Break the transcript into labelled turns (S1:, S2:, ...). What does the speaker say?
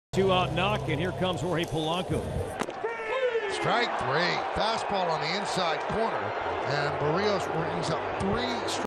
S1: 2-out knock, and here comes Jorge Polanco.
S2: Strike 3. Fastball on the inside corner, and Berrios brings up 3 strikes.